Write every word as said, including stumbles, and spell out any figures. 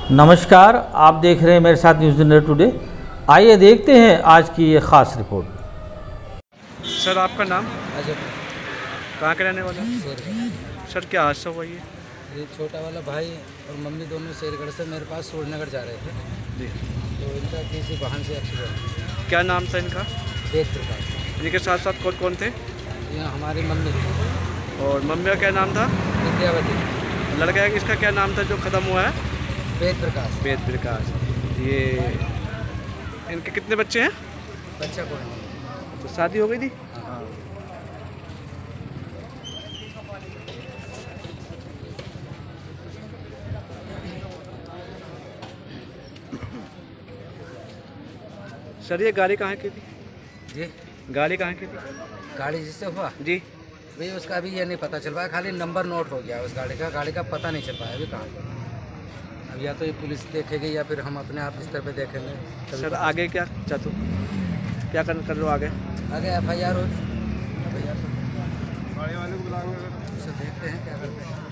नमस्कार, आप देख रहे हैं मेरे साथ न्यूज़ इंडिया टुडे। आइए देखते हैं आज की ये ख़ास रिपोर्ट। सर आपका नाम? अजय। कहाँ के रहने वाले? शेरगढ़। सर क्या हादसा हुआ ये? ये छोटा वाला भाई और मम्मी दोनों शेरगढ़ से मेरे पास सूरजनगर जा रहे थे जी। तो इनका किसी वाहन से एक्सीडेंट। क्या नाम था इनका? वेद प्रकाश। इनके साथ साथ कौन कौन थे? ये हमारी मम्मी थी। और मम्मी का क्या नाम था? विद्यावती। लड़का है इसका क्या नाम था जो ख़त्म हुआ है? वेद प्रकाश। वेद प्रकाश। ये इनके कितने बच्चे हैं? बच्चा कोई नहीं। तो शादी हो गई थी? हाँ। सर ये गाड़ी कहाँ की थी? जी। गाड़ी कहाँ की थी? गाड़ी जिससे हुआ जी। भाई उसका अभी ये नहीं पता चल पाया, खाली नंबर नोट हो गया उस गाड़ी का। गाड़ी का पता नहीं चल पाया अभी कहाँ। अब या तो ये पुलिस देखेगी या फिर हम अपने आप स्तर पे देखेंगे। सर आगे क्या चाहते हो? क्या कर कर रहे हो आगे? आगे एफ आई आर हो। एफ आई आर गाड़ी वाले को बुलाएंगे, उसे देखते हैं क्या करते हैं।